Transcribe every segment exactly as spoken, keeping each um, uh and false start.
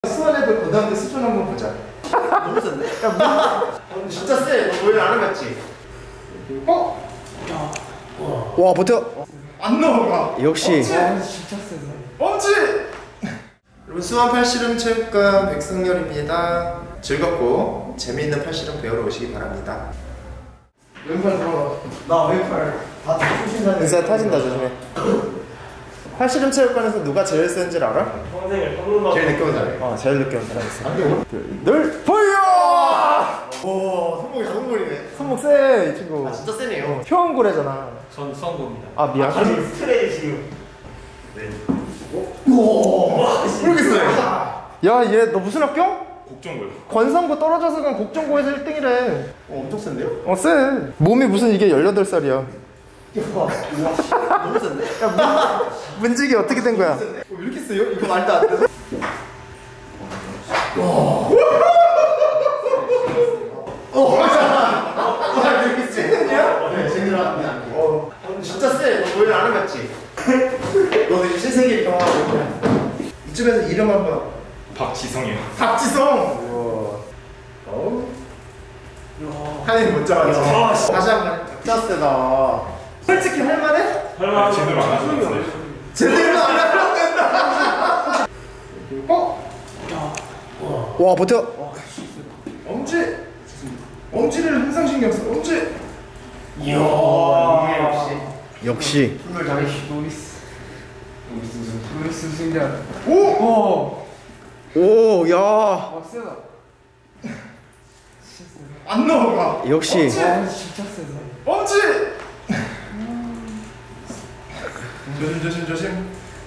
수원에도 고등학교 수준 한번 보자. 너무 센데? 야, 뭐, 진짜 세. 너 왜 안 해봤지? 어? 와 버텨. 안 넘어가. 역시. 엄지. 진짜 세네. 엄지. 여러분 수원 팔씨름 체육관 백승열입니다. 즐겁고 재미있는 팔씨름 배우러 오시기 바랍니다. 왼팔 들어가. 나 왼팔 다 터진다. 인사 타진다 조심해. 팔씨름 체육관에서 누가 제일 센 줄 알아? 평생을 평론만 제일 늦게 온 사람. 어 제일 늦게 온 사람 있어. 늘 보여. 오 손목이 손목이네. 손목 세 이 친구. 아 진짜 세네요. 효원고래잖아. 전 수원고입니다. 아 미안. 아니 스트레이 지금. 네. 우와 모르겠어요. 야 얘 너 무슨 학교? 곡정고요. 권성고 떨어져서 간 곡정고에서 일 등이래. 어 엄청 센데요? 어 쎄. 몸이 무슨 이게 열여덟 살이야. 너무 센데? 야 문, 문직이 어떻게 된 거야? 어, 이렇게 세요? 이거 말도 안 돼서? 와 이렇게 세냐? 네 제대로 하면 안 돼. 어 진짜 세. 너 왜 안 해봤지? 너 이제 신세계 경험하고 이쯤에서 이름 한번. 박지성이요. 박지성. 우와. 어우. 하긴 못 잡았지. 다시 한번. 진짜 세다. 솔직히 할만해? 할만한 제대로 안 하셨어요. 제대로 안 하려고 했다. 어? 와 버텨. 엄지. 엄지를 항상 신경 써. 엄지. 이야. 이게 역시. 역시. 풀을 잘해. 노이스 노이스 승리한 오. 오. 오 야. 아 세다 안 넘어가. 역시. 엄지. 아 진짜 세다 엄지. 조심 조심 조심.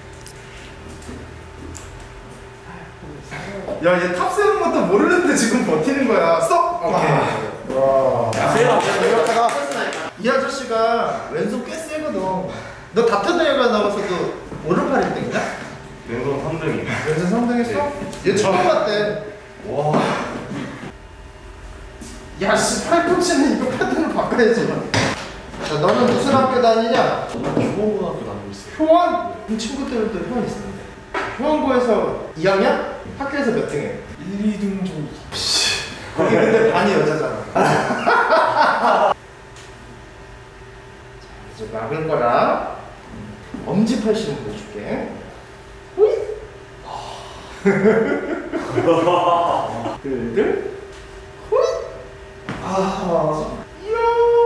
야 얘 탑 세는 것도 모르는데 지금 버티는 거야. 쏙. 오케이. 와. 세다. 이렇다가 이 아저씨가 왼손 꽤 세거든. 너 다트대회가 나와서도 오른팔 일 등이냐? 왼손 삼 등이요. 왼손 삼 등 했어? 얘 처음 봤대. 와. 야 씨 팔꿈치는 이거 패턴을 바꿔야지. 자 너는 무슨 학교 다니냐? 교보고등학교 다니고 있어요. 효원? 이 친구들도 효원 있었는데. 효원고에서 이 학년? 학교에서 몇 등해? 일, 이 등 정도 거기 근데 반이 여자잖아. 자, 이제 막은 거랑 엄지 팔씨름 보여줄게. 호이. 둘둘. 호이. 아. 이야.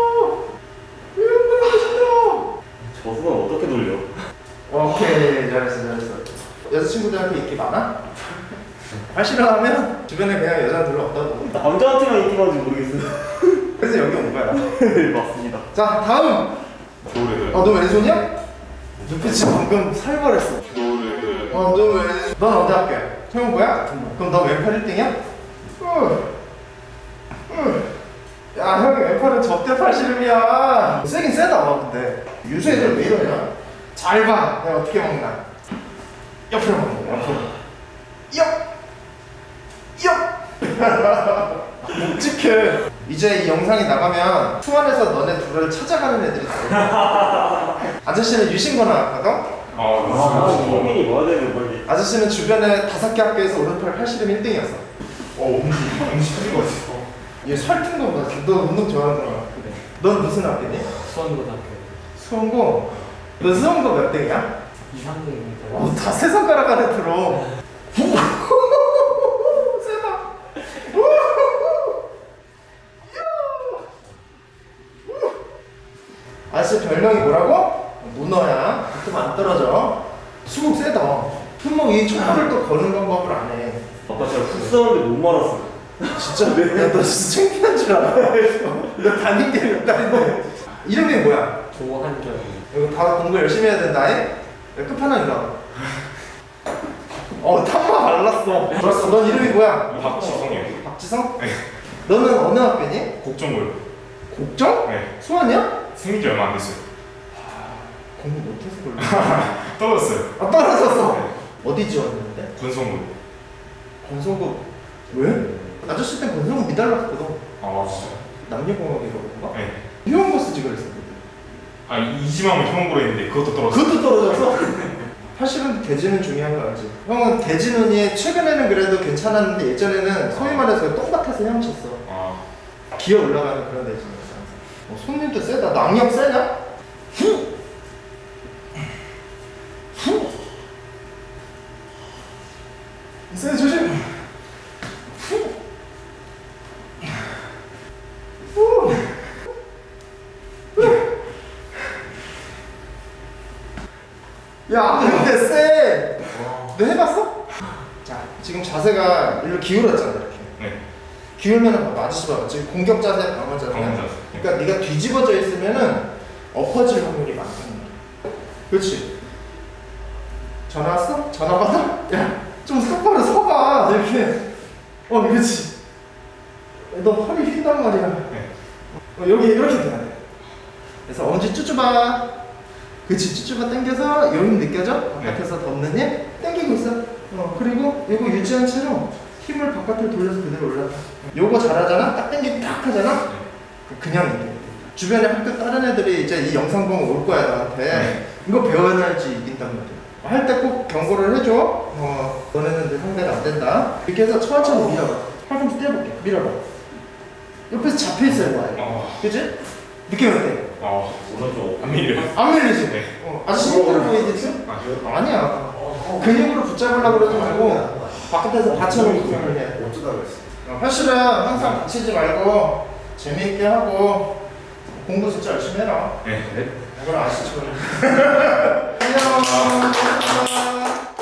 이런 멋있다. 저 수건 어떻게 돌려? 오케이 잘했어 잘했어. 여자친구들한테 인기 많아? 팔씨름 하면 주변에 그냥 여자 별로 없다고. 남자한테만 인기 많은지 모르겠어요. 그래서 여기 온 거야. 네 맞습니다. 자 다음. 겨울에도. 아 너 왼손이야? 눈빛이 방금 살벌했어. 겨울에도. 어 너 왼. 넌 어디 학교야? 효원고야? 그럼 너 왼팔 일 등이야? 응. 응. 야 형이 왼팔은 접대 팔씨름이야. 세긴 세다 근데. 요새 애들 왜 이러냐? 잘 봐. 내가 어떻게 먹나? 옆으로 먹는 거야. 옆으로. 옆. 옆. 묵직해. 이제 이 영상이 나가면 수원에서 너네 둘을 찾아가는 애들이 있어. 아저씨는 유신고 나왔거든? 아, 고민이 뭐야 되는 거지? 아저씨는 주변에 다섯 개 학교에서 오른팔 팔씨름 일 등이었어. 어, 음식 음식 틀린 거 있어. 얘 살찐 거보다 너 운동 좋아하는구나. 그래 넌 무슨 학교니? 수원고등학교 수원고. 너 수원고 몇 등이야? 이, 삼 등입니다 어, 다 세 손가락 안에 들어. 세다. 아저씨 별명이 뭐라고? 문어야. 그럼 안 떨어져. 수국 세다. 손목 이 촛불을 또 거는 방법을 안 해. 아까 제가 훅 썼는데 못 말았어. 진짜? 네. 야, 너 진짜 창피한 줄 알아. 너 다닌 게 몇 달인데. 이름이 뭐야? 조한결입니다 이거 다 공부 열심히 해야 된다. 야, 끝판왕이다. 어, 탐마 발랐어. 좋았어. 넌 이름이 뭐야? 박지성이요. 박지성? 네. 너는 어느 학교니? 곡정고요. 곡정? 네. 수원이야? 생긴 지 얼마 안 됐어요. 공부 못해서 그래. 떨어졌어요. 아, 떨어졌어. 네. 어디 지원했는데? 권성고. 권성고. 왜? 아저씨 땐 권성고 미달랐거든. 아 진짜. 남녀공학이라고 그런가? 네. 효원고 쓰지 그랬었거든. 아 이지망을 형으로 했는데 그것도 떨어졌어요. 그것도 떨어져서? 팔씨름 대지는 중요한 거 알지? 형은 대지눈이 최근에는 그래도 괜찮았는데 예전에는 소위 말해서 똥밭에서 헤엄쳤어. 아. 기어 올라가는 그런 대지눈이었어. 어, 손님도 세다. 낭력 세냐? 후! 후! 세 조심. 후! 후! 야, 근데 쎄! 너 해봤어? 자, 지금 자세가 일로 기울었잖아, 이렇게. 네. 기울면은 봐봐, 아저씨 봐봐. 지금 공격 자세, 방어 자세. 방어 자세. 그러니까 네가 뒤집어져 있으면은 엎어질 확률이 많다는 거야. 그렇지? 전화 왔어? 전화 받아? 야, 좀 똑바로 서봐, 이렇게. 어, 그렇지. 너 허리 휜단 말이야. 네. 어, 여기 이렇게 돼야 돼. 그래서 엄지 쭈쭈바. 그치, 쭈쭈바 당겨서 요 힘 느껴져? 바깥에서 덮는 힘 당기고 있어. 어, 그리고 이거 유지한 채로 힘을 바깥으로 돌려서 그대로 올라가. 요거 잘하잖아? 딱 당기고 딱 하잖아? 그냥 이겨. 주변에 학교 다른 애들이 이제 이 영상 보면 올 거야, 나한테. 네. 이거 배워야지 이긴단 말이야. 할 때 꼭 경고를 해줘. 어, 너네는 늘 상대가 안 된다. 이렇게 해서 천천히 밀어봐. 팔꿈치 떼어볼게. 밀어봐. 옆에서 잡혀있어야 돼. 어. 그치? 느낌 어때? 아, 오른쪽 안 밀려요. 안 밀리지? 네. 어, 아저씨 힘들어 보이겠지? 아, 저 아니야. 근육으로 붙잡으려고 그러지 말고 바깥에서 받쳐놓고 구성을 해. 어쩌다 그랬어. 어, 사실은 항상 다치지 말고 재미있게 하고 공부 진짜 열심히 해라. 네. 네. 이걸 아시죠? 안녕.